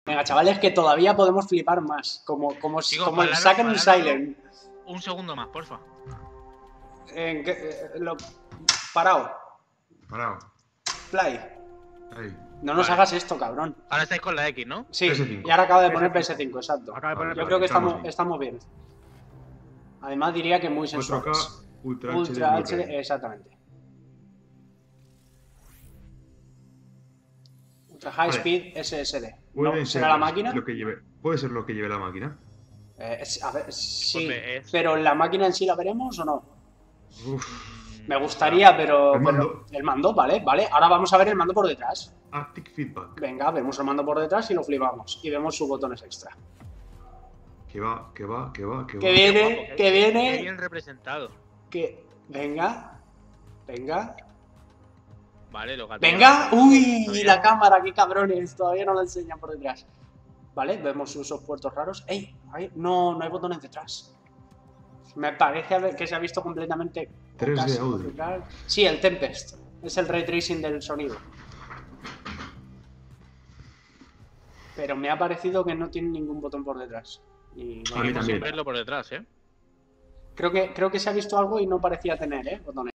Venga, chavales, que todavía podemos flipar más. Como el Sacken and Silent. Un segundo más, porfa. Parado. Parado. Play. Ahí. No nos hagas esto, cabrón. Ahora estáis con la X, ¿no? Sí, PS5. y ahora acaba de poner PS5, exacto. Acaba de poner Yo creo que estamos estamos bien. Además diría que muy sensuales. 4K Ultra Ultra HD. HD, exactamente. Ultra High Vale. Speed SSD. ¿Puede ¿No? ser ¿Será la máquina? ¿Puede ser lo que lleve la máquina? A ver, sí. Hombre, Pero la máquina en sí la veremos o no. Uf. Me gustaría, pero. El mando. El mando, vale. Ahora vamos a ver el mando por detrás. Haptic Feedback. Venga, vemos el mando por detrás y lo flipamos. Y vemos sus botones extra. Que va. Que Qué viene, guapo, que viene. Qué bien representado. Venga. Vale, lo gato. Venga. Uy, Todavía. la cámara, qué cabrones. Todavía no la enseñan por detrás. Vale, vemos esos puertos raros. ¡Ey! No hay botones detrás. Me parece que se ha visto completamente. 3D audio. Sí, el Tempest. Es el ray tracing del sonido. Pero me ha parecido que no tiene ningún botón por detrás. Y A mí también. Verlo por detrás, creo que se ha visto algo y no parecía tener, botones.